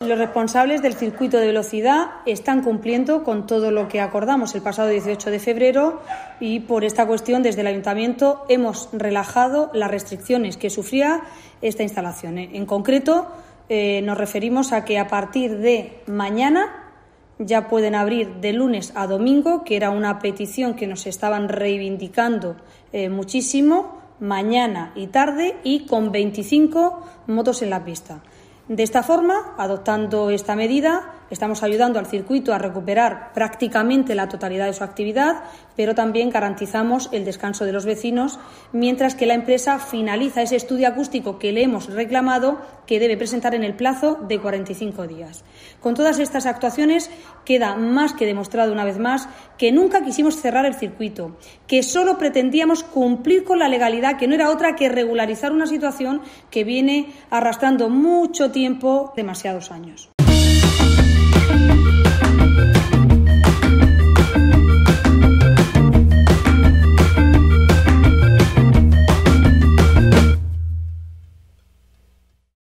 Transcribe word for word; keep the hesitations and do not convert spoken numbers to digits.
Los responsables del circuito de velocidad están cumpliendo con todo lo que acordamos el pasado dieciocho de febrero y por esta cuestión desde el Ayuntamiento hemos relajado las restricciones que sufría esta instalación. En concreto, eh, nos referimos a que a partir de mañana ya pueden abrir de lunes a domingo, que era una petición que nos estaban reivindicando eh, muchísimo, mañana y tarde y con veinticinco motos en la pista. De esta forma, adoptando esta medida, estamos ayudando al circuito a recuperar prácticamente la totalidad de su actividad, pero también garantizamos el descanso de los vecinos, mientras que la empresa finaliza ese estudio acústico que le hemos reclamado, que debe presentar en el plazo de cuarenta y cinco días. Con todas estas actuaciones queda más que demostrado una vez más que nunca quisimos cerrar el circuito, que solo pretendíamos cumplir con la legalidad, que no era otra que regularizar una situación que viene arrastrando mucho tiempo, demasiados años.